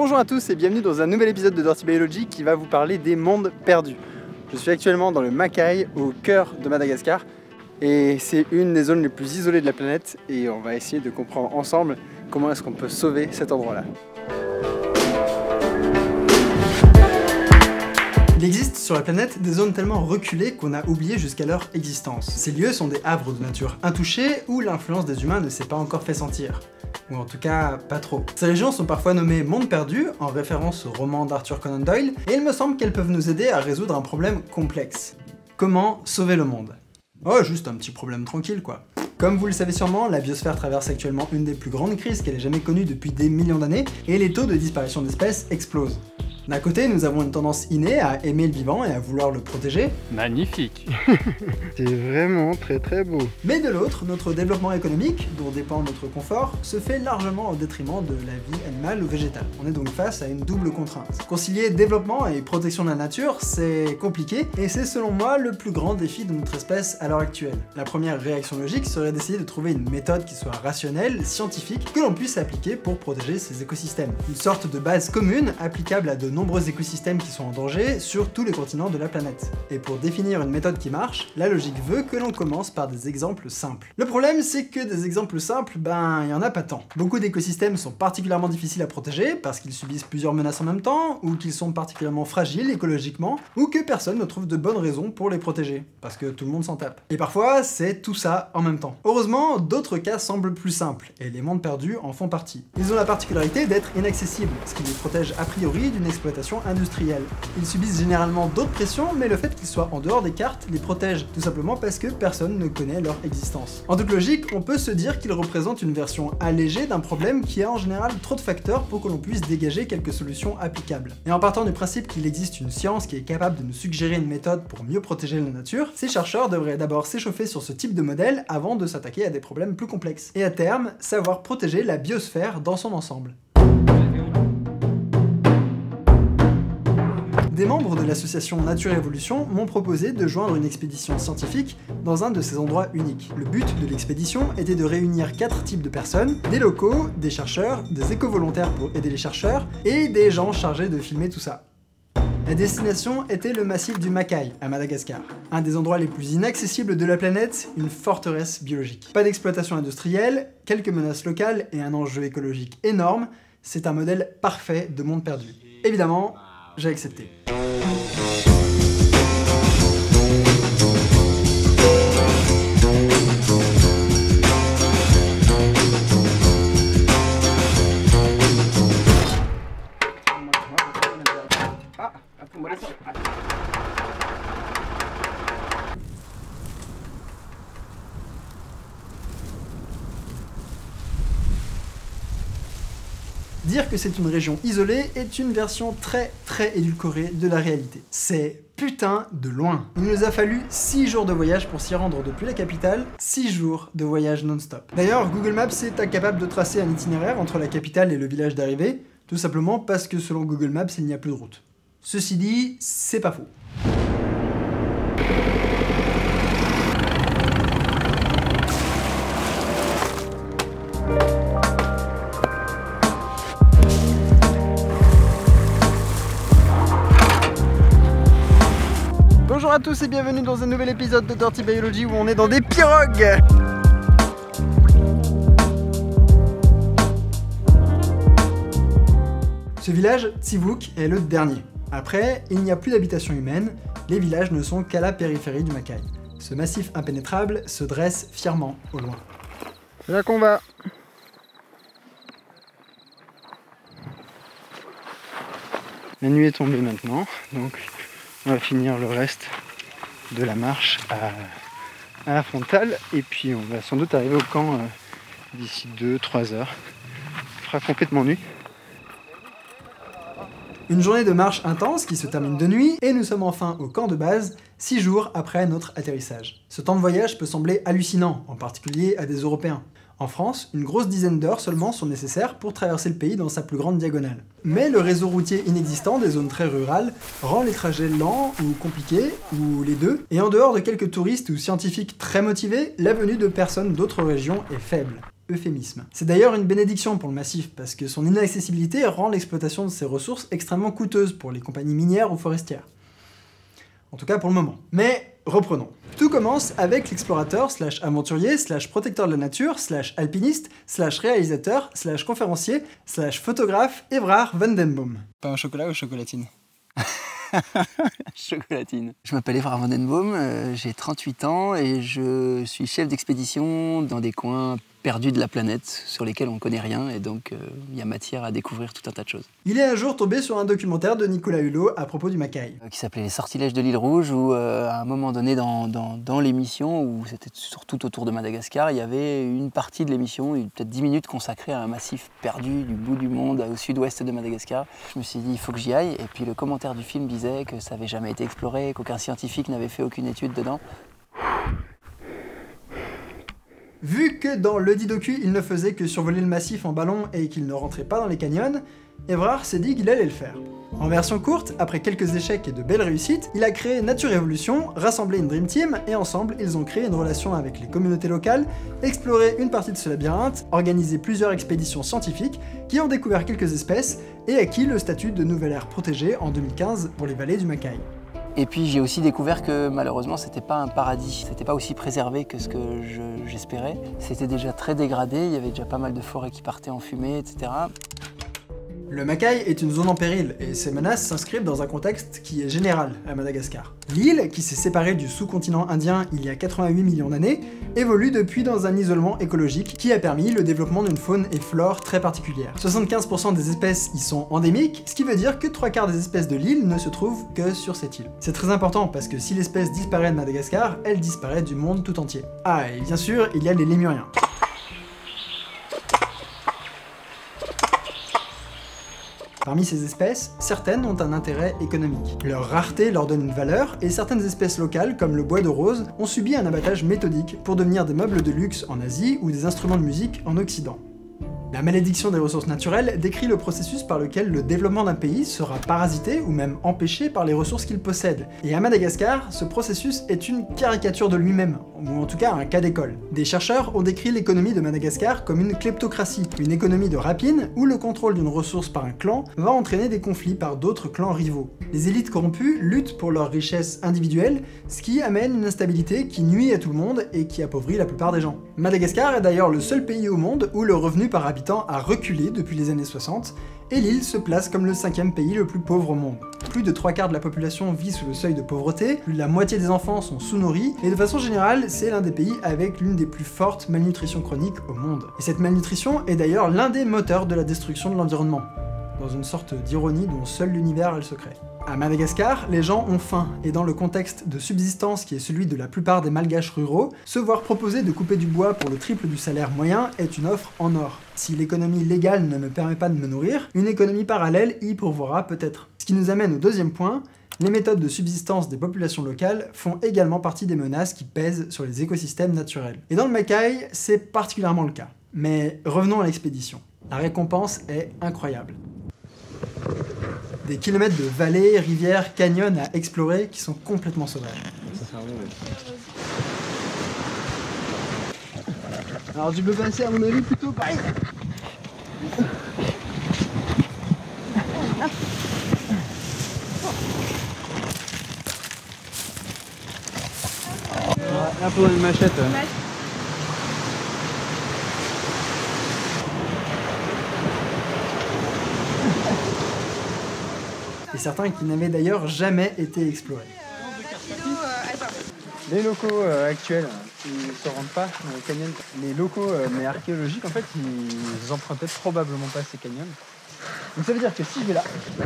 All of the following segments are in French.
Bonjour à tous et bienvenue dans un nouvel épisode de Dirty Biology qui va vous parler des mondes perdus. Je suis actuellement dans le Macaï, au cœur de Madagascar, et c'est une des zones les plus isolées de la planète et on va essayer de comprendre ensemble comment est-ce qu'on peut sauver cet endroit-là. Il existe sur la planète des zones tellement reculées qu'on a oublié jusqu'à leur existence. Ces lieux sont des havres de nature intouchés où l'influence des humains ne s'est pas encore fait sentir. Ou en tout cas, pas trop. Ces régions sont parfois nommées mondes perdus, en référence au roman d'Arthur Conan Doyle, et il me semble qu'elles peuvent nous aider à résoudre un problème complexe. Comment sauver le monde? Oh, juste un petit problème tranquille quoi. Comme vous le savez sûrement, la biosphère traverse actuellement une des plus grandes crises qu'elle ait jamais connues depuis des millions d'années, et les taux de disparition d'espèces explosent. D'un côté, nous avons une tendance innée à aimer le vivant et à vouloir le protéger. Magnifique. C'est vraiment très très beau. Mais de l'autre, notre développement économique, dont dépend notre confort, se fait largement au détriment de la vie animale ou végétale. On est donc face à une double contrainte. Concilier développement et protection de la nature, c'est compliqué, et c'est selon moi le plus grand défi de notre espèce à l'heure actuelle. La première réaction logique serait d'essayer de trouver une méthode qui soit rationnelle, scientifique, que l'on puisse appliquer pour protéger ces écosystèmes. Une sorte de base commune applicable à de nombreux écosystèmes qui sont en danger sur tous les continents de la planète. Et pour définir une méthode qui marche, la logique veut que l'on commence par des exemples simples. Le problème, c'est que des exemples simples, il y en a pas tant. Beaucoup d'écosystèmes sont particulièrement difficiles à protéger parce qu'ils subissent plusieurs menaces en même temps, ou qu'ils sont particulièrement fragiles écologiquement, ou que personne ne trouve de bonnes raisons pour les protéger, parce que tout le monde s'en tape. Et parfois, c'est tout ça en même temps. Heureusement, d'autres cas semblent plus simples, et les mondes perdus en font partie. Ils ont la particularité d'être inaccessibles, ce qui les protège a priori d'une exploitation industrielle. Ils subissent généralement d'autres pressions, mais le fait qu'ils soient en dehors des cartes les protège, tout simplement parce que personne ne connaît leur existence. En toute logique, on peut se dire qu'ils représentent une version allégée d'un problème qui a en général trop de facteurs pour que l'on puisse dégager quelques solutions applicables. Et en partant du principe qu'il existe une science qui est capable de nous suggérer une méthode pour mieux protéger la nature, ces chercheurs devraient d'abord s'échauffer sur ce type de modèle avant de s'attaquer à des problèmes plus complexes. Et à terme, savoir protéger la biosphère dans son ensemble. Des membres de l'association Nature Évolution m'ont proposé de joindre une expédition scientifique dans un de ces endroits uniques. Le but de l'expédition était de réunir 4 types de personnes, des locaux, des chercheurs, des éco-volontaires pour aider les chercheurs, et des gens chargés de filmer tout ça. La destination était le massif du Macaï, à Madagascar. Un des endroits les plus inaccessibles de la planète, une forteresse biologique. Pas d'exploitation industrielle, quelques menaces locales et un enjeu écologique énorme, c'est un modèle parfait de monde perdu. Évidemment, j'ai accepté. Dire que c'est une région isolée est une version très édulcorée de la réalité. C'est putain de loin. Il nous a fallu 6 jours de voyage pour s'y rendre depuis la capitale, 6 jours de voyage non-stop. D'ailleurs, Google Maps est incapable de tracer un itinéraire entre la capitale et le village d'arrivée, tout simplement parce que selon Google Maps, il n'y a plus de route. Ceci dit, c'est pas faux. Bonjour à tous et bienvenue dans un nouvel épisode de Dirty Biology où on est dans des pirogues. Ce village, Tsivouk, est le dernier. Après, il n'y a plus d'habitation humaine, les villages ne sont qu'à la périphérie du Macaï. Ce massif impénétrable se dresse fièrement au loin. C'est là qu'on va. La nuit est tombée maintenant, donc on va finir le reste de la marche à la frontale et puis on va sans doute arriver au camp d'ici 2-3 heures. Il fera complètement nuit. Une journée de marche intense qui se termine de nuit et nous sommes enfin au camp de base 6 jours après notre atterrissage. Ce temps de voyage peut sembler hallucinant, en particulier à des Européens. En France, une grosse dizaine d'heures seulement sont nécessaires pour traverser le pays dans sa plus grande diagonale. Mais le réseau routier inexistant des zones très rurales rend les trajets lents ou compliqués, ou les deux, et en dehors de quelques touristes ou scientifiques très motivés, la venue de personnes d'autres régions est faible. euphémisme. C'est d'ailleurs une bénédiction pour le massif, parce que son inaccessibilité rend l'exploitation de ses ressources extrêmement coûteuse pour les compagnies minières ou forestières. En tout cas pour le moment. Mais reprenons. Tout commence avec l'explorateur / aventurier / protecteur de la nature / alpiniste / réalisateur / conférencier / photographe Evrard van den Boom. Pain au chocolat ou chocolatine? Chocolatine. Je m'appelle Evrard van den Boom, j'ai 38 ans et je suis chef d'expédition dans des coins perdus de la planète sur lesquels on ne connaît rien et donc il y a matière à découvrir tout un tas de choses. Il est un jour tombé sur un documentaire de Nicolas Hulot à propos du Mackay. Qui s'appelait Les Sortilèges de l'île Rouge où à un moment donné dans l'émission, où c'était surtout autour de Madagascar, il y avait une partie de l'émission, peut-être 10 minutes consacrée à un massif perdu du bout du monde au sud-ouest de Madagascar. Je me suis dit il faut que j'y aille et puis le commentaire du film disait que ça n'avait jamais été exploré, qu'aucun scientifique n'avait fait aucune étude dedans. Vu que dans le dit docu, il ne faisait que survoler le massif en ballon et qu'il ne rentrait pas dans les canyons, Evrard s'est dit qu'il allait le faire. En version courte, après quelques échecs et de belles réussites, il a créé Nature Evolution, rassemblé une Dream Team, et ensemble, ils ont créé une relation avec les communautés locales, exploré une partie de ce labyrinthe, organisé plusieurs expéditions scientifiques, qui ont découvert quelques espèces, et acquis le statut de nouvelle aire protégée en 2015 pour les vallées du Mackay. Et puis j'ai aussi découvert que malheureusement c'était pas un paradis, c'était pas aussi préservé que ce que j'espérais. C'était déjà très dégradé, il y avait déjà pas mal de forêts qui partaient en fumée, etc. Le Mackay est une zone en péril, et ces menaces s'inscrivent dans un contexte qui est général à Madagascar. L'île, qui s'est séparée du sous-continent indien il y a 88 millions d'années, évolue depuis dans un isolement écologique qui a permis le développement d'une faune et flore très particulière. 75% des espèces y sont endémiques, ce qui veut dire que 3/4 des espèces de l'île ne se trouvent que sur cette île. C'est très important parce que si l'espèce disparaît de Madagascar, elle disparaît du monde tout entier. Ah, et bien sûr, il y a les lémuriens. Parmi ces espèces, certaines ont un intérêt économique. Leur rareté leur donne une valeur, et certaines espèces locales, comme le bois de rose, ont subi un abattage méthodique pour devenir des meubles de luxe en Asie ou des instruments de musique en Occident. La malédiction des ressources naturelles décrit le processus par lequel le développement d'un pays sera parasité ou même empêché par les ressources qu'il possède. Et à Madagascar, ce processus est une caricature de lui-même, ou en tout cas un cas d'école. Des chercheurs ont décrit l'économie de Madagascar comme une kleptocratie, une économie de rapine où le contrôle d'une ressource par un clan va entraîner des conflits par d'autres clans rivaux. Les élites corrompues luttent pour leur richesse individuelle, ce qui amène une instabilité qui nuit à tout le monde et qui appauvrit la plupart des gens. Madagascar est d'ailleurs le seul pays au monde où le revenu par habitant a reculé depuis les années 60, et l'île se place comme le 5e pays le plus pauvre au monde. Plus de 3/4 de la population vit sous le seuil de pauvreté, plus de la moitié des enfants sont sous-nourris, et de façon générale, c'est l'un des pays avec l'une des plus fortes malnutritions chroniques au monde. Et cette malnutrition est d'ailleurs l'un des moteurs de la destruction de l'environnement, dans une sorte d'ironie dont seul l'univers a le secret. À Madagascar, les gens ont faim, et dans le contexte de subsistance qui est celui de la plupart des malgaches ruraux, se voir proposer de couper du bois pour le triple du salaire moyen est une offre en or. Si l'économie légale ne me permet pas de me nourrir, une économie parallèle y pourvoira peut-être. Ce qui nous amène au deuxième point, les méthodes de subsistance des populations locales font également partie des menaces qui pèsent sur les écosystèmes naturels. Et dans le Mackay, c'est particulièrement le cas. Mais revenons à l'expédition. La récompense est incroyable. Des kilomètres de vallées, rivières, canyons à explorer qui sont complètement sauvages. Alors je peux passer à mon avis plutôt pareil. Là pour une machette. Et certains qui n'avaient d'ailleurs jamais été explorés. Les locaux actuels, ils ne se rendent pas dans les canyons. Les locaux mais archéologiques, en fait, ils empruntaient probablement pas ces canyons. Donc ça veut dire que si je vais là...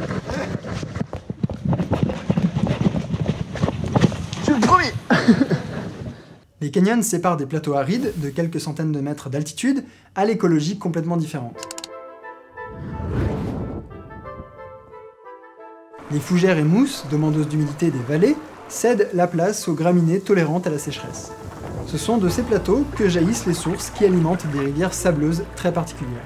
Je suis le premier. Les canyons séparent des plateaux arides de quelques centaines de mètres d'altitude à l'écologie complètement différente. Les fougères et mousses, demandeuses d'humidité des vallées, cèdent la place aux graminées tolérantes à la sécheresse. Ce sont de ces plateaux que jaillissent les sources qui alimentent des rivières sableuses très particulières.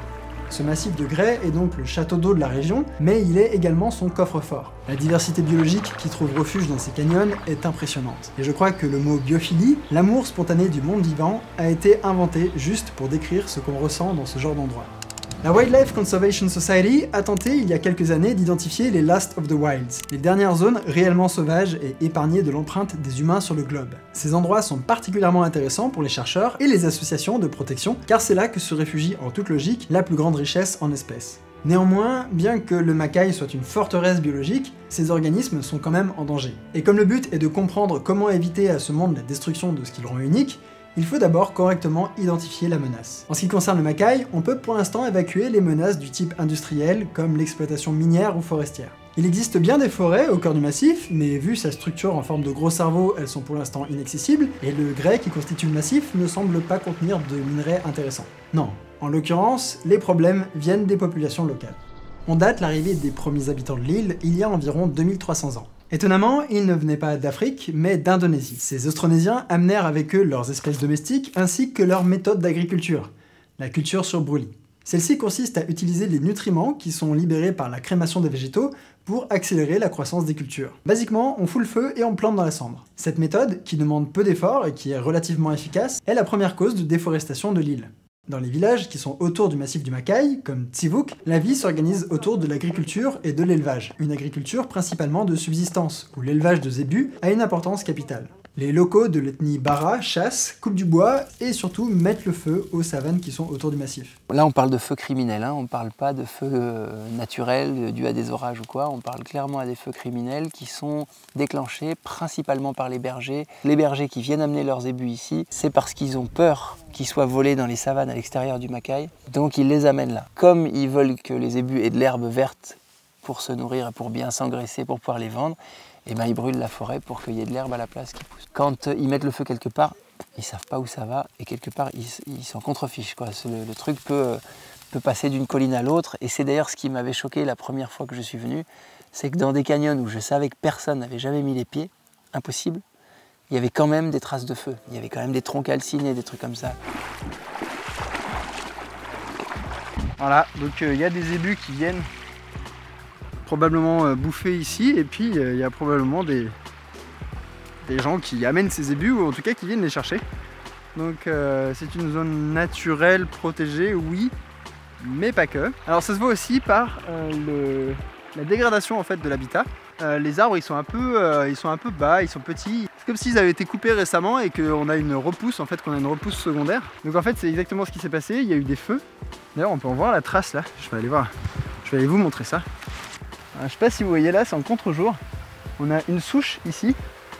Ce massif de grès est donc le château d'eau de la région, mais il est également son coffre-fort. La diversité biologique qui trouve refuge dans ces canyons est impressionnante. Et je crois que le mot biophilie, l'amour spontané du monde vivant, a été inventé juste pour décrire ce qu'on ressent dans ce genre d'endroit. La Wildlife Conservation Society a tenté il y a quelques années d'identifier les Last of the Wilds, les dernières zones réellement sauvages et épargnées de l'empreinte des humains sur le globe. Ces endroits sont particulièrement intéressants pour les chercheurs et les associations de protection, car c'est là que se réfugie en toute logique la plus grande richesse en espèces. Néanmoins, bien que le macaï soit une forteresse biologique, ces organismes sont quand même en danger. Et comme le but est de comprendre comment éviter à ce monde la destruction de ce qui le rend unique, il faut d'abord correctement identifier la menace. En ce qui concerne le macaï, on peut pour l'instant évacuer les menaces du type industriel, comme l'exploitation minière ou forestière. Il existe bien des forêts au cœur du massif, mais vu sa structure en forme de gros cerveau, elles sont pour l'instant inaccessibles, et le grès qui constitue le massif ne semble pas contenir de minerais intéressants. Non, en l'occurrence, les problèmes viennent des populations locales. On date l'arrivée des premiers habitants de l'île il y a environ 2300 ans. Étonnamment, ils ne venaient pas d'Afrique, mais d'Indonésie. Ces Austronésiens amenèrent avec eux leurs espèces domestiques ainsi que leur méthode d'agriculture, la culture sur brûlis. Celle-ci consiste à utiliser les nutriments qui sont libérés par la crémation des végétaux pour accélérer la croissance des cultures. Basiquement, on fout le feu et on plante dans la cendre. Cette méthode, qui demande peu d'efforts et qui est relativement efficace, est la première cause de déforestation de l'île. Dans les villages qui sont autour du massif du Macaï, comme Tivuk, la vie s'organise autour de l'agriculture et de l'élevage. Une agriculture principalement de subsistance, où l'élevage de zébus a une importance capitale. Les locaux de l'ethnie Bara chassent, coupent du bois et surtout mettent le feu aux savanes qui sont autour du massif. Là on parle de feu criminel, on ne parle pas de feu naturel dû à des orages ou quoi, on parle clairement à des feux criminels qui sont déclenchés principalement par les bergers. Les bergers qui viennent amener leurs zébus ici, c'est parce qu'ils ont peur qu'ils soient volés dans les savanes à l'extérieur du Macaï, donc ils les amènent là. Comme ils veulent que les zébus aient de l'herbe verte pour se nourrir et pour bien s'engraisser, pour pouvoir les vendre, et ben ils brûlent la forêt pour qu'il y ait de l'herbe à la place qui pousse. Quand ils mettent le feu quelque part, ils savent pas où ça va et quelque part ils s'en contrefichent, quoi. Le truc peut passer d'une colline à l'autre, et c'est d'ailleurs ce qui m'avait choqué la première fois que je suis venu, c'est que dans des canyons où je savais que personne n'avait jamais mis les pieds, impossible, il y avait quand même des traces de feu, il y avait quand même des troncs calcinés, des trucs comme ça. Voilà, donc il y a des zébus qui viennent probablement bouffer ici, et puis il y a probablement des gens qui amènent ces zébus, ou en tout cas qui viennent les chercher. Donc c'est une zone naturelle, protégée, oui, mais pas que. Alors ça se voit aussi par la dégradation en fait de l'habitat. Les arbres ils sont un peu bas, ils sont petits. C'est comme s'ils avaient été coupés récemment et qu'on a une repousse, qu'on a une repousse secondaire. Donc en fait c'est exactement ce qui s'est passé, il y a eu des feux. D'ailleurs on peut en voir la trace là, je vais aller voir, je vais aller vous montrer ça. Je sais pas si vous voyez là, c'est en contre-jour. On a une souche ici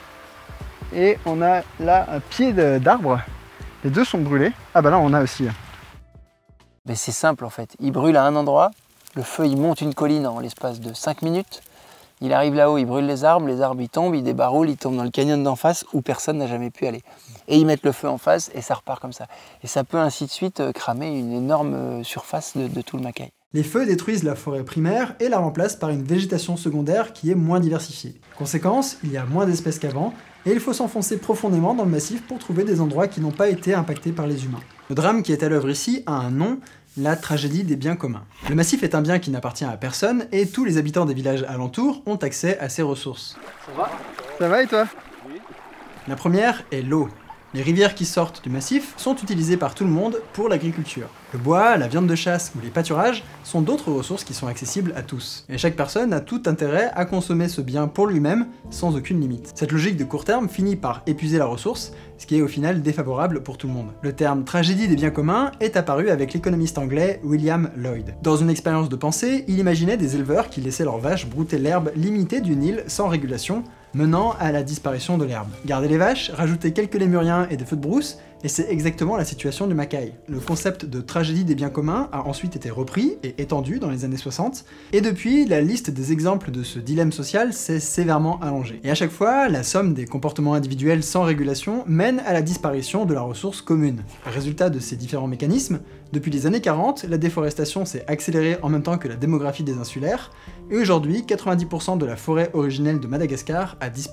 et on a là un pied d'arbre. Les deux sont brûlés. Ah bah là on a aussi. Mais c'est simple en fait, il brûle à un endroit, le feu il monte une colline en l'espace de 5 minutes, il arrive là-haut, il brûle les arbres ils tombent, ils débaroulent, ils tombent dans le canyon d'en face où personne n'a jamais pu aller. Et ils mettent le feu en face et ça repart comme ça. Et ça peut ainsi de suite cramer une énorme surface de tout le Macaï. Les feux détruisent la forêt primaire et la remplacent par une végétation secondaire qui est moins diversifiée. Conséquence, il y a moins d'espèces qu'avant, et il faut s'enfoncer profondément dans le massif pour trouver des endroits qui n'ont pas été impactés par les humains. Le drame qui est à l'œuvre ici a un nom, la tragédie des biens communs. Le massif est un bien qui n'appartient à personne, et tous les habitants des villages alentours ont accès à ses ressources. Ça va et toi? Oui. La première est l'eau. Les rivières qui sortent du massif sont utilisées par tout le monde pour l'agriculture. Le bois, la viande de chasse ou les pâturages sont d'autres ressources qui sont accessibles à tous. Et chaque personne a tout intérêt à consommer ce bien pour lui-même, sans aucune limite. Cette logique de court terme finit par épuiser la ressource, ce qui est au final défavorable pour tout le monde. Le terme tragédie des biens communs est apparu avec l'économiste anglais William Lloyd. Dans une expérience de pensée, il imaginait des éleveurs qui laissaient leurs vaches brouter l'herbe limitée d'une île sans régulation, menant à la disparition de l'herbe. Garder les vaches, rajouter quelques lémuriens et des feux de brousse, et c'est exactement la situation du Macaï. Le concept de tragédie des biens communs a ensuite été repris et étendu dans les années 60, et depuis, la liste des exemples de ce dilemme social s'est sévèrement allongée. Et à chaque fois, la somme des comportements individuels sans régulation mène à la disparition de la ressource commune. Résultat de ces différents mécanismes, depuis les années 40, la déforestation s'est accélérée en même temps que la démographie des insulaires, et aujourd'hui, 90% de la forêt originelle de Madagascar a disparu.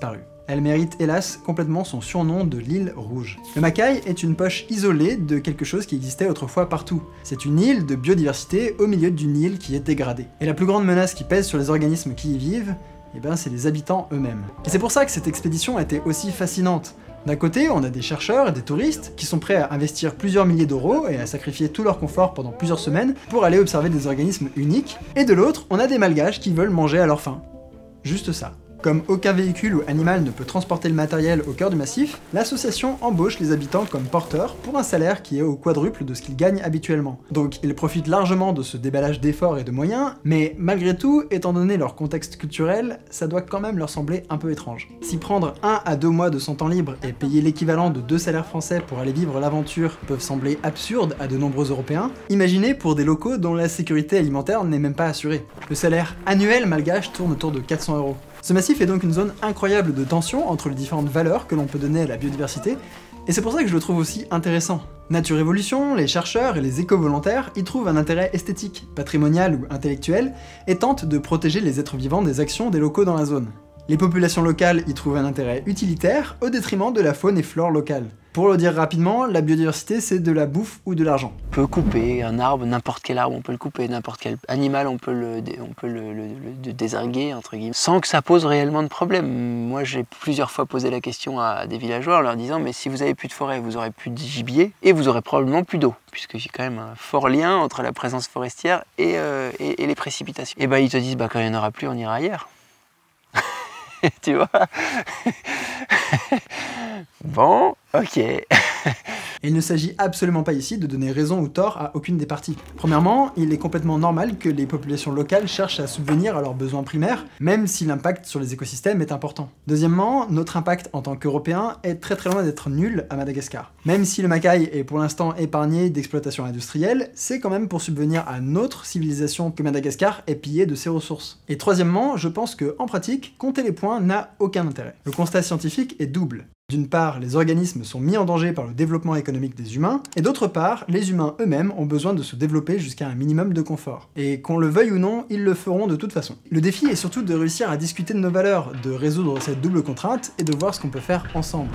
Elle mérite hélas complètement son surnom de l'île rouge. Le Mackay est une poche isolée de quelque chose qui existait autrefois partout. C'est une île de biodiversité au milieu d'une île qui est dégradée. Et la plus grande menace qui pèse sur les organismes qui y vivent, eh ben, c'est les habitants eux-mêmes. Et c'est pour ça que cette expédition a été aussi fascinante. D'un côté, on a des chercheurs et des touristes qui sont prêts à investir plusieurs milliers d'euros et à sacrifier tout leur confort pendant plusieurs semaines pour aller observer des organismes uniques, et de l'autre, on a des malgaches qui veulent manger à leur faim. Juste ça. Comme aucun véhicule ou animal ne peut transporter le matériel au cœur du massif, l'association embauche les habitants comme porteurs pour un salaire qui est au quadruple de ce qu'ils gagnent habituellement. Donc ils profitent largement de ce déballage d'efforts et de moyens, mais malgré tout, étant donné leur contexte culturel, ça doit quand même leur sembler un peu étrange. Si prendre 1 à 2 mois de son temps libre et payer l'équivalent de 2 salaires français pour aller vivre l'aventure peuvent sembler absurdes à de nombreux Européens, imaginez pour des locaux dont la sécurité alimentaire n'est même pas assurée. Le salaire annuel malgache tourne autour de 400 €. Ce massif est donc une zone incroyable de tension entre les différentes valeurs que l'on peut donner à la biodiversité, et c'est pour ça que je le trouve aussi intéressant. Nature Évolution, les chercheurs et les éco-volontaires y trouvent un intérêt esthétique, patrimonial ou intellectuel, et tentent de protéger les êtres vivants des actions des locaux dans la zone. Les populations locales y trouvent un intérêt utilitaire au détriment de la faune et flore locale. Pour le dire rapidement, la biodiversité c'est de la bouffe ou de l'argent. On peut couper un arbre, n'importe quel arbre, on peut le couper, n'importe quel animal, on peut le dézinguer, entre guillemets, sans que ça pose réellement de problème. Moi j'ai plusieurs fois posé la question à des villageois en leur disant mais si vous avez plus de forêt, vous aurez plus de gibier et vous aurez probablement plus d'eau, puisque j'ai quand même un fort lien entre la présence forestière et les précipitations. Et bah ils te disent bah quand il n'y en aura plus, on ira ailleurs. Tu vois. Bon, ok. Et il ne s'agit absolument pas ici de donner raison ou tort à aucune des parties. Premièrement, il est complètement normal que les populations locales cherchent à subvenir à leurs besoins primaires, même si l'impact sur les écosystèmes est important. Deuxièmement, notre impact en tant qu'Européens est très loin d'être nul à Madagascar. Même si le Mackay est pour l'instant épargné d'exploitation industrielle, c'est quand même pour subvenir à notre civilisation que Madagascar est pillé de ses ressources. Et troisièmement, je pense que, en pratique, compter les points n'a aucun intérêt. Le constat scientifique est double. D'une part, les organismes sont mis en danger par le développement économique des humains, et d'autre part, les humains eux-mêmes ont besoin de se développer jusqu'à un minimum de confort. Et qu'on le veuille ou non, ils le feront de toute façon. Le défi est surtout de réussir à discuter de nos valeurs, de résoudre cette double contrainte, et de voir ce qu'on peut faire ensemble.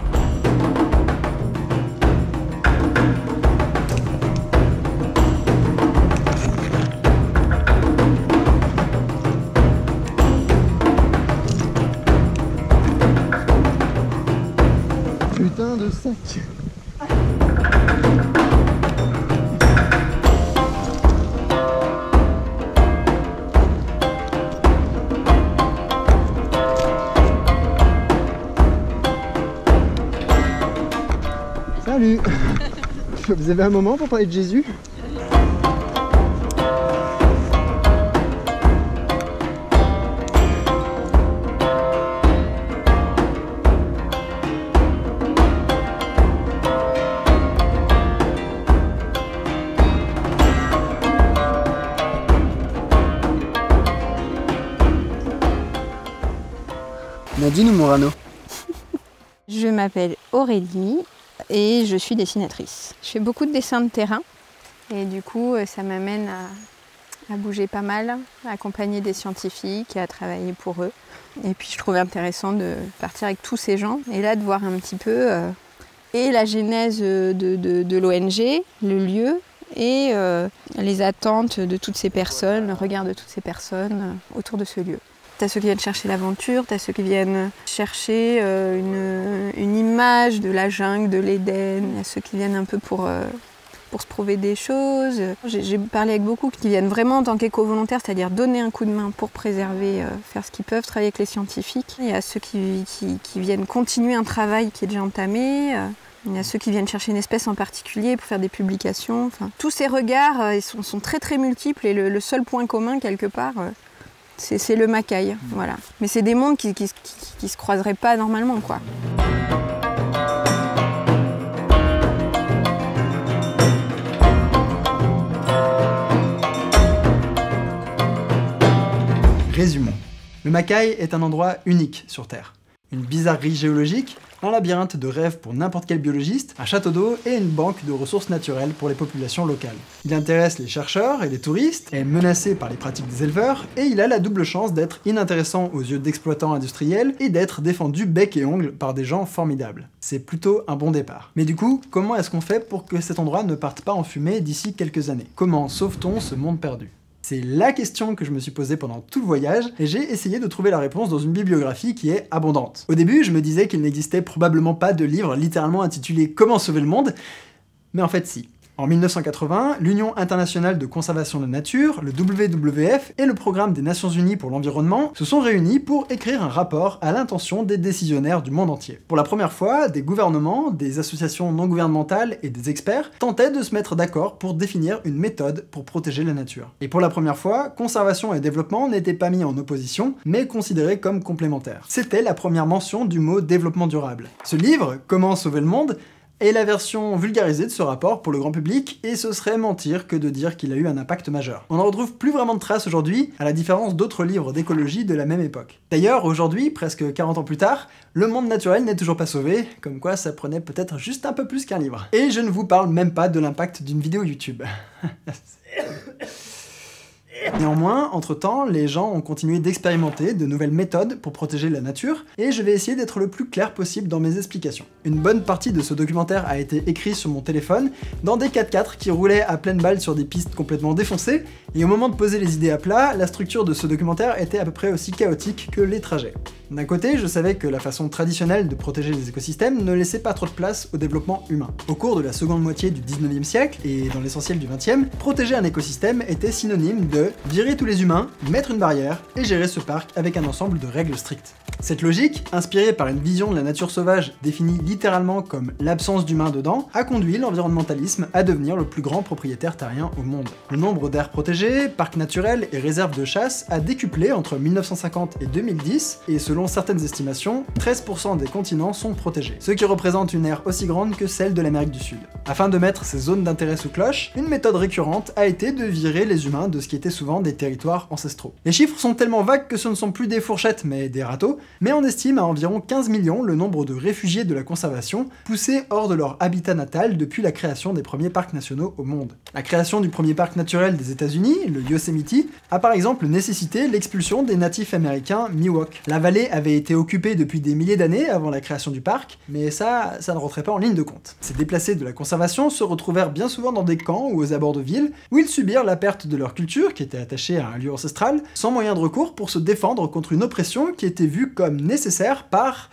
Putain de sac. Salut. Vous avez un moment pour parler de Jésus ? Nadine ou Morano? Je m'appelle Aurélie et je suis dessinatrice. Je fais beaucoup de dessins de terrain et du coup ça m'amène à bouger pas mal, à accompagner des scientifiques et à travailler pour eux. Et puis je trouvais intéressant de partir avec tous ces gens et là de voir un petit peu et la genèse de l'ONG, le lieu et les attentes de toutes ces personnes, le regard de toutes ces personnes autour de ce lieu. T'as ceux qui viennent chercher l'aventure, t'as ceux qui viennent chercher une image de la jungle, de l'Éden, il y a ceux qui viennent un peu pour se prouver des choses. J'ai parlé avec beaucoup qui viennent vraiment en tant qu'éco-volontaires, c'est-à-dire donner un coup de main pour préserver, faire ce qu'ils peuvent, travailler avec les scientifiques. Il y a ceux qui viennent continuer un travail qui est déjà entamé. Il y a ceux qui viennent chercher une espèce en particulier pour faire des publications. Enfin, tous ces regards ils sont très très multiples et le seul point commun quelque part, c'est le Mackay, voilà. Mais c'est des mondes qui se croiseraient pas normalement, quoi. Résumons. Le Mackay est un endroit unique sur Terre. Une bizarrerie géologique, un labyrinthe de rêves pour n'importe quel biologiste, un château d'eau et une banque de ressources naturelles pour les populations locales. Il intéresse les chercheurs et les touristes, est menacé par les pratiques des éleveurs, et il a la double chance d'être inintéressant aux yeux d'exploitants industriels et d'être défendu bec et ongles par des gens formidables. C'est plutôt un bon départ. Mais du coup, comment est-ce qu'on fait pour que cet endroit ne parte pas en fumée d'ici quelques années? Comment sauve-t-on ce monde perdu? C'est la question que je me suis posée pendant tout le voyage, et j'ai essayé de trouver la réponse dans une bibliographie qui est abondante. Au début, je me disais qu'il n'existait probablement pas de livre littéralement intitulé « Comment sauver le monde ?», mais en fait si. En 1980, l'Union internationale de conservation de la nature, le WWF et le Programme des Nations Unies pour l'environnement se sont réunis pour écrire un rapport à l'intention des décisionnaires du monde entier. Pour la première fois, des gouvernements, des associations non gouvernementales et des experts tentaient de se mettre d'accord pour définir une méthode pour protéger la nature. Et pour la première fois, conservation et développement n'étaient pas mis en opposition, mais considérés comme complémentaires. C'était la première mention du mot développement durable. Ce livre, Comment sauver le monde, est la version vulgarisée de ce rapport pour le grand public, et ce serait mentir que de dire qu'il a eu un impact majeur. On n'en retrouve plus vraiment de traces aujourd'hui, à la différence d'autres livres d'écologie de la même époque. D'ailleurs, aujourd'hui, presque 40 ans plus tard, le monde naturel n'est toujours pas sauvé, comme quoi ça prenait peut-être juste un peu plus qu'un livre. Et je ne vous parle même pas de l'impact d'une vidéo YouTube. Néanmoins, entre-temps, les gens ont continué d'expérimenter de nouvelles méthodes pour protéger la nature, et je vais essayer d'être le plus clair possible dans mes explications. Une bonne partie de ce documentaire a été écrit sur mon téléphone, dans des 4x4 qui roulaient à pleine balle sur des pistes complètement défoncées, et au moment de poser les idées à plat, la structure de ce documentaire était à peu près aussi chaotique que les trajets. D'un côté, je savais que la façon traditionnelle de protéger les écosystèmes ne laissait pas trop de place au développement humain. Au cours de la seconde moitié du 19e siècle, et dans l'essentiel du 20e, protéger un écosystème était synonyme de virer tous les humains, mettre une barrière, et gérer ce parc avec un ensemble de règles strictes. Cette logique, inspirée par une vision de la nature sauvage définie littéralement comme l'absence d'humains dedans, a conduit l'environnementalisme à devenir le plus grand propriétaire terrien au monde. Le nombre d'aires protégées, parcs naturels et réserves de chasse a décuplé entre 1950 et 2010, et selon certaines estimations, 13% des continents sont protégés, ce qui représente une aire aussi grande que celle de l'Amérique du Sud. Afin de mettre ces zones d'intérêt sous cloche, une méthode récurrente a été de virer les humains de ce qui était souvent des territoires ancestraux. Les chiffres sont tellement vagues que ce ne sont plus des fourchettes mais des râteaux, mais on estime à environ 15 millions le nombre de réfugiés de la conservation poussés hors de leur habitat natal depuis la création des premiers parcs nationaux au monde. La création du premier parc naturel des États-Unis, le Yosemite, a par exemple nécessité l'expulsion des natifs américains Miwok. La vallée avait été occupée depuis des milliers d'années avant la création du parc, mais ça ne rentrait pas en ligne de compte. Ces déplacés de la conservation se retrouvèrent bien souvent dans des camps ou aux abords de villes, où ils subirent la perte de leur culture, qui était attachée à un lieu ancestral, sans moyen de recours pour se défendre contre une oppression qui était vue comme nécessaire par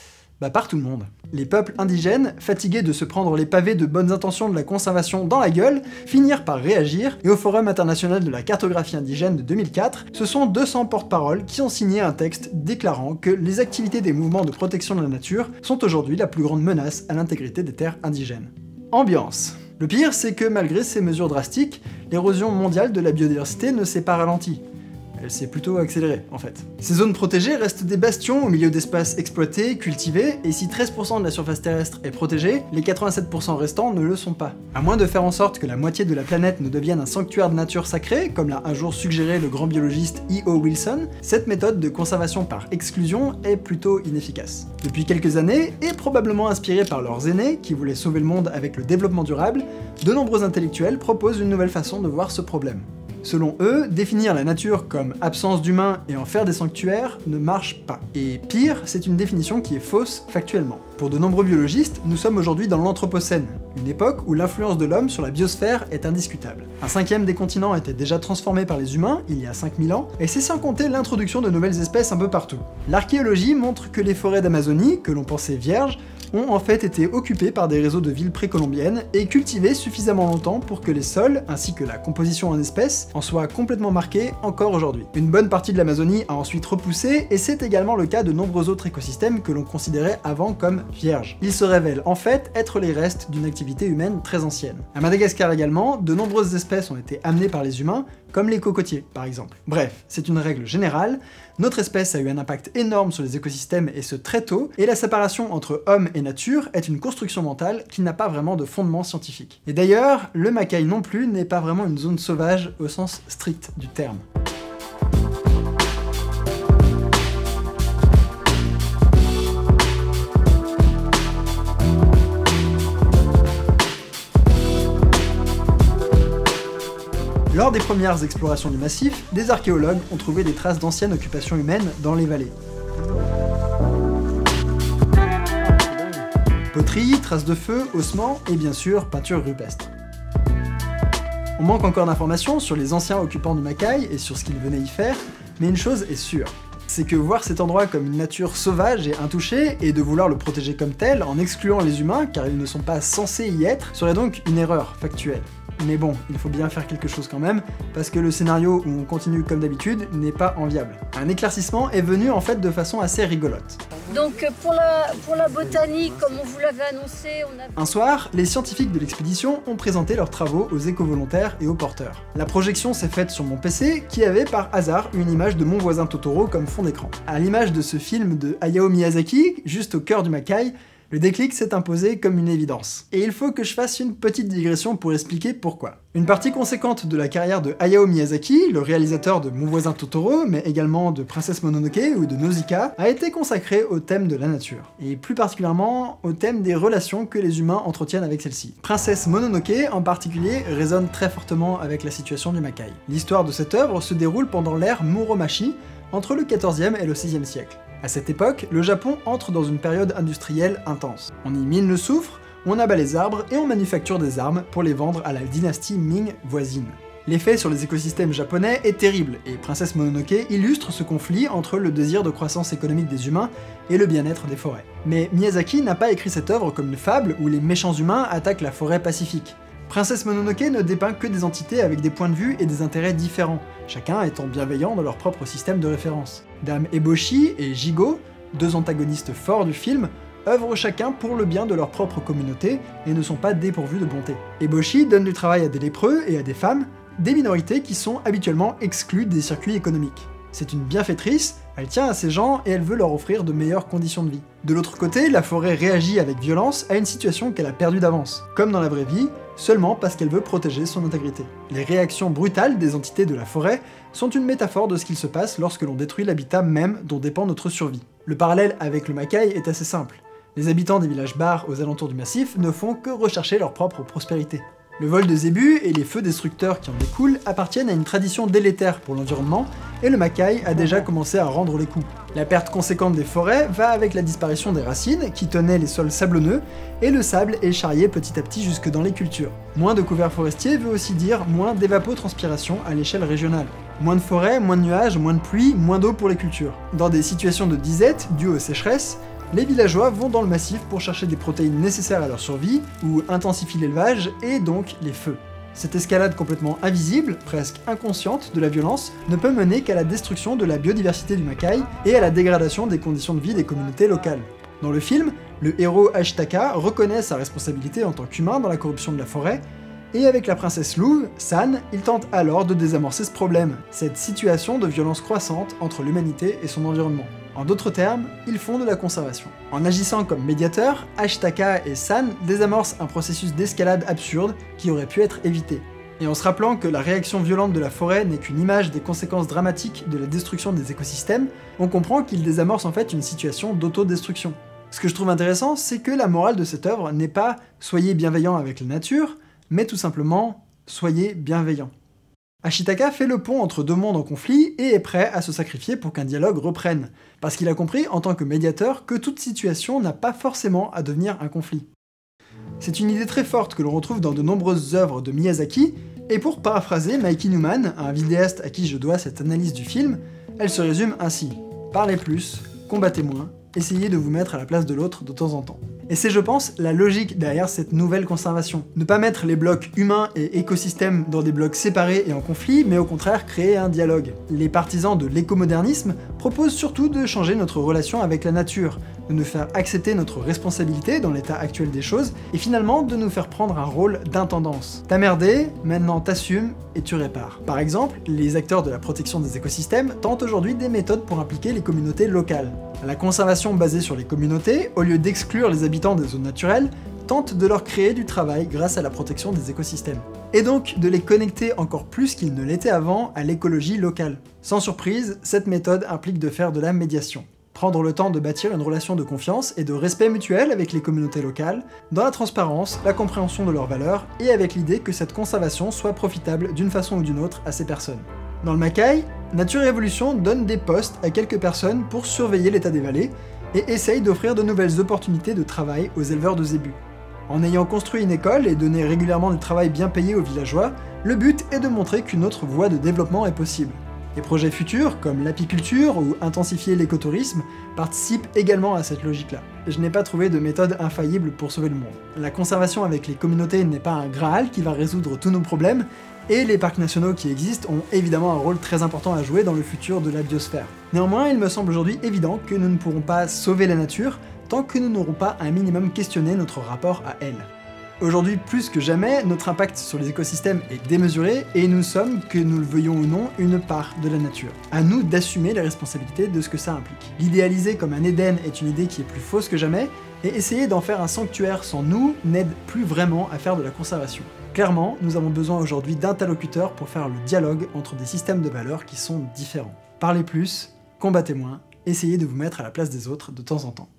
tout le monde. Les peuples indigènes, fatigués de se prendre les pavés de bonnes intentions de la conservation dans la gueule, finirent par réagir, et au Forum international de la cartographie indigène de 2004, ce sont 200 porte-paroles qui ont signé un texte déclarant que les activités des mouvements de protection de la nature sont aujourd'hui la plus grande menace à l'intégrité des terres indigènes. Ambiance. Le pire, c'est que malgré ces mesures drastiques, l'érosion mondiale de la biodiversité ne s'est pas ralentie. Elle s'est plutôt accélérée, en fait. Ces zones protégées restent des bastions au milieu d'espaces exploités, cultivés, et si 13% de la surface terrestre est protégée, les 87% restants ne le sont pas. À moins de faire en sorte que la moitié de la planète ne devienne un sanctuaire de nature sacrée, comme l'a un jour suggéré le grand biologiste E.O. Wilson, cette méthode de conservation par exclusion est plutôt inefficace. Depuis quelques années, et probablement inspirés par leurs aînés, qui voulaient sauver le monde avec le développement durable, de nombreux intellectuels proposent une nouvelle façon de voir ce problème. Selon eux, définir la nature comme absence d'humains et en faire des sanctuaires ne marche pas. Et pire, c'est une définition qui est fausse factuellement. Pour de nombreux biologistes, nous sommes aujourd'hui dans l'Anthropocène, une époque où l'influence de l'homme sur la biosphère est indiscutable. Un cinquième des continents était déjà transformé par les humains il y a 5000 ans, et c'est sans compter l'introduction de nouvelles espèces un peu partout. L'archéologie montre que les forêts d'Amazonie, que l'on pensait vierges, ont en fait été occupées par des réseaux de villes précolombiennes et cultivées suffisamment longtemps pour que les sols, ainsi que la composition en espèces, en soient complètement marqués encore aujourd'hui. Une bonne partie de l'Amazonie a ensuite repoussé, et c'est également le cas de nombreux autres écosystèmes que l'on considérait avant comme vierges. Ils se révèlent en fait être les restes d'une activité humaine très ancienne. À Madagascar également, de nombreuses espèces ont été amenées par les humains, comme les cocotiers par exemple. Bref, c'est une règle générale, notre espèce a eu un impact énorme sur les écosystèmes et ce très tôt, et la séparation entre homme et nature est une construction mentale qui n'a pas vraiment de fondement scientifique. Et d'ailleurs, le Macaï non plus n'est pas vraiment une zone sauvage au sens strict du terme. Lors des premières explorations du massif, des archéologues ont trouvé des traces d'anciennes occupations humaines dans les vallées. Poteries, traces de feu, ossements et bien sûr peintures rupestres. On manque encore d'informations sur les anciens occupants du Mackay et sur ce qu'ils venaient y faire, mais une chose est sûre, c'est que voir cet endroit comme une nature sauvage et intouchée, et de vouloir le protéger comme tel en excluant les humains car ils ne sont pas censés y être, serait donc une erreur factuelle. Mais bon, il faut bien faire quelque chose quand même, parce que le scénario où on continue comme d'habitude n'est pas enviable. Un éclaircissement est venu en fait de façon assez rigolote. Donc pour la botanique, comme on vous l'avait annoncé, on a... Un soir, les scientifiques de l'expédition ont présenté leurs travaux aux éco-volontaires et aux porteurs. La projection s'est faite sur mon PC, qui avait par hasard une image de mon voisin Totoro comme fond d'écran. À l'image de ce film de Hayao Miyazaki, juste au cœur du Mackay, le déclic s'est imposé comme une évidence. Et il faut que je fasse une petite digression pour expliquer pourquoi. Une partie conséquente de la carrière de Hayao Miyazaki, le réalisateur de Mon voisin Totoro, mais également de Princesse Mononoke ou de Nausicaa, a été consacrée au thème de la nature. Et plus particulièrement au thème des relations que les humains entretiennent avec celle-ci. Princesse Mononoke, en particulier, résonne très fortement avec la situation du Mackay. L'histoire de cette œuvre se déroule pendant l'ère Muromachi, entre le XIVe et le VIe siècle. À cette époque, le Japon entre dans une période industrielle intense. On y mine le soufre, on abat les arbres et on manufacture des armes pour les vendre à la dynastie Ming voisine. L'effet sur les écosystèmes japonais est terrible, et Princesse Mononoke illustre ce conflit entre le désir de croissance économique des humains et le bien-être des forêts. Mais Miyazaki n'a pas écrit cette œuvre comme une fable où les méchants humains attaquent la forêt pacifique. Princesse Mononoke ne dépeint que des entités avec des points de vue et des intérêts différents, chacun étant bienveillant dans leur propre système de référence. Dame Eboshi et Jigo, deux antagonistes forts du film, œuvrent chacun pour le bien de leur propre communauté et ne sont pas dépourvus de bonté. Eboshi donne du travail à des lépreux et à des femmes, des minorités qui sont habituellement exclues des circuits économiques. C'est une bienfaitrice, elle tient à ces gens et elle veut leur offrir de meilleures conditions de vie. De l'autre côté, la forêt réagit avec violence à une situation qu'elle a perdue d'avance. Comme dans la vraie vie, seulement parce qu'elle veut protéger son intégrité. Les réactions brutales des entités de la forêt sont une métaphore de ce qu'il se passe lorsque l'on détruit l'habitat même dont dépend notre survie. Le parallèle avec le Mackay est assez simple. Les habitants des villages bars aux alentours du massif ne font que rechercher leur propre prospérité. Le vol de zébus et les feux destructeurs qui en découlent appartiennent à une tradition délétère pour l'environnement, et le Mackay a déjà commencé à rendre les coups. La perte conséquente des forêts va avec la disparition des racines qui tenaient les sols sablonneux, et le sable est charrié petit à petit jusque dans les cultures. Moins de couverts forestiers veut aussi dire moins d'évapotranspiration à l'échelle régionale. Moins de forêts, moins de nuages, moins de pluie, moins d'eau pour les cultures. Dans des situations de disette dues aux sécheresses, les villageois vont dans le massif pour chercher des protéines nécessaires à leur survie, ou intensifient l'élevage, et donc les feux. Cette escalade complètement invisible, presque inconsciente, de la violence ne peut mener qu'à la destruction de la biodiversité du Mackay et à la dégradation des conditions de vie des communautés locales. Dans le film, le héros Ashitaka reconnaît sa responsabilité en tant qu'humain dans la corruption de la forêt, et avec la princesse Louve, San, il tente alors de désamorcer ce problème, cette situation de violence croissante entre l'humanité et son environnement. En d'autres termes, ils font de la conservation. En agissant comme médiateurs, Ashitaka et San désamorcent un processus d'escalade absurde qui aurait pu être évité. Et en se rappelant que la réaction violente de la forêt n'est qu'une image des conséquences dramatiques de la destruction des écosystèmes, on comprend qu'ils désamorcent en fait une situation d'autodestruction. Ce que je trouve intéressant, c'est que la morale de cette œuvre n'est pas « soyez bienveillants avec la nature », mais tout simplement « soyez bienveillants ». Ashitaka fait le pont entre deux mondes en conflit et est prêt à se sacrifier pour qu'un dialogue reprenne, parce qu'il a compris en tant que médiateur que toute situation n'a pas forcément à devenir un conflit. C'est une idée très forte que l'on retrouve dans de nombreuses œuvres de Miyazaki, et pour paraphraser Mikey Newman, un vidéaste à qui je dois cette analyse du film, elle se résume ainsi: parlez plus, combattez moins, essayez de vous mettre à la place de l'autre de temps en temps. Et c'est, je pense, la logique derrière cette nouvelle conservation. Ne pas mettre les blocs humains et écosystèmes dans des blocs séparés et en conflit, mais au contraire créer un dialogue. Les partisans de l'écomodernisme proposent surtout de changer notre relation avec la nature, de nous faire accepter notre responsabilité dans l'état actuel des choses, et finalement de nous faire prendre un rôle d'intendance. T'as merdé, maintenant t'assumes et tu répares. Par exemple, les acteurs de la protection des écosystèmes tentent aujourd'hui des méthodes pour impliquer les communautés locales. La conservation basée sur les communautés, au lieu d'exclure les habitants des zones naturelles, tente de leur créer du travail grâce à la protection des écosystèmes. Et donc de les connecter encore plus qu'ils ne l'étaient avant à l'écologie locale. Sans surprise, cette méthode implique de faire de la médiation. Prendre le temps de bâtir une relation de confiance et de respect mutuel avec les communautés locales, dans la transparence, la compréhension de leurs valeurs, et avec l'idée que cette conservation soit profitable d'une façon ou d'une autre à ces personnes. Dans le Mackay, Nature et Évolution donne des postes à quelques personnes pour surveiller l'état des vallées, et essaye d'offrir de nouvelles opportunités de travail aux éleveurs de zébus. En ayant construit une école et donné régulièrement du travail bien payé aux villageois, le but est de montrer qu'une autre voie de développement est possible. Des projets futurs, comme l'apiculture ou intensifier l'écotourisme, participent également à cette logique-là. Je n'ai pas trouvé de méthode infaillible pour sauver le monde. La conservation avec les communautés n'est pas un Graal qui va résoudre tous nos problèmes, et les parcs nationaux qui existent ont évidemment un rôle très important à jouer dans le futur de la biosphère. Néanmoins, il me semble aujourd'hui évident que nous ne pourrons pas sauver la nature tant que nous n'aurons pas un minimum questionné notre rapport à elle. Aujourd'hui, plus que jamais, notre impact sur les écosystèmes est démesuré et nous sommes, que nous le veuillons ou non, une part de la nature. À nous d'assumer les responsabilités de ce que ça implique. L'idéaliser comme un Éden est une idée qui est plus fausse que jamais, et essayer d'en faire un sanctuaire sans nous n'aide plus vraiment à faire de la conservation. Clairement, nous avons besoin aujourd'hui d'interlocuteurs pour faire le dialogue entre des systèmes de valeurs qui sont différents. Parlez plus, combattez moins, essayez de vous mettre à la place des autres de temps en temps.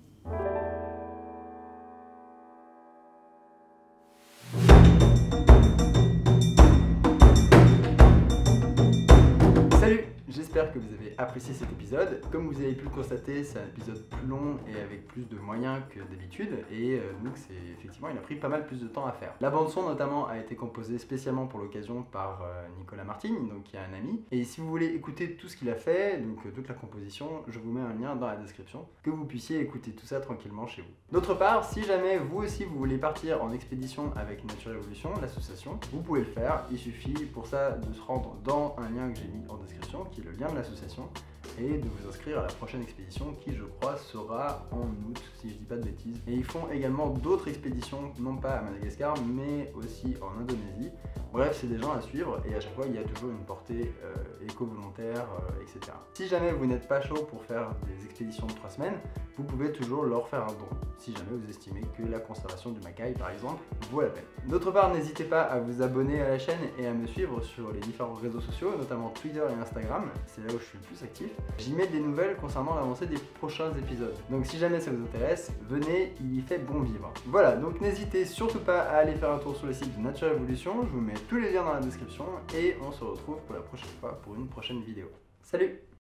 J'espère que vous avez apprécié cet épisode. Comme vous avez pu le constater, c'est un épisode plus long et avec plus de moyens que d'habitude, et donc effectivement il a pris pas mal plus de temps à faire. La bande son notamment a été composée spécialement pour l'occasion par Nicolas Martine, donc qui est un ami, et si vous voulez écouter tout ce qu'il a fait, donc toute la composition, je vous mets un lien dans la description, que vous puissiez écouter tout ça tranquillement chez vous. D'autre part, si jamais vous aussi vous voulez partir en expédition avec Nature et Évolution, l'association, vous pouvez le faire, il suffit pour ça de se rendre dans un lien que j'ai mis en description, qui est le lien de l'association, et de vous inscrire à la prochaine expédition qui, je crois, sera en août, si je dis pas de bêtises. Et ils font également d'autres expéditions, non pas à Madagascar, mais aussi en Indonésie. Bref, c'est des gens à suivre, et à chaque fois, il y a toujours une portée éco-volontaire, etc. Si jamais vous n'êtes pas chaud pour faire des expéditions de 3 semaines, vous pouvez toujours leur faire un don, si jamais vous estimez que la conservation du Mackay, par exemple, vaut la peine. D'autre part, n'hésitez pas à vous abonner à la chaîne et à me suivre sur les différents réseaux sociaux, notamment Twitter et Instagram, c'est là où je suis le plus actif. J'y mets des nouvelles concernant l'avancée des prochains épisodes. Donc si jamais ça vous intéresse, venez, il y fait bon vivre. Voilà, donc n'hésitez surtout pas à aller faire un tour sur le site de Nature et Évolution, je vous mets tous les liens dans la description, et on se retrouve pour la prochaine fois pour une prochaine vidéo. Salut!